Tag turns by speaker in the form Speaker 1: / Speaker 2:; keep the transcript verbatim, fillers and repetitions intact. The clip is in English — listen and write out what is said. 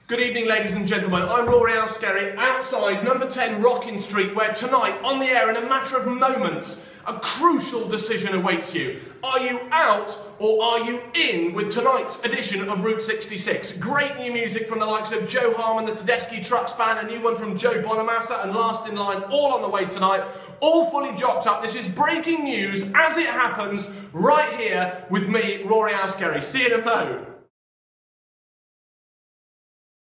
Speaker 1: Good evening, ladies and gentlemen. I'm Rory Auskerry, outside number ten Rockin Street, where tonight, on the air in a matter of moments, a crucial decision awaits you. Are you out or are you in with tonight's edition of Route sixty-six? Great new music from the likes of Joe Harmon, the Tedeschi Trucks Band, a new one from Joe Bonamassa, and Last in Line, all on the way tonight, all fully jocked up. This is breaking news as it happens right here with me, Rory Auskerry. See you in a mo.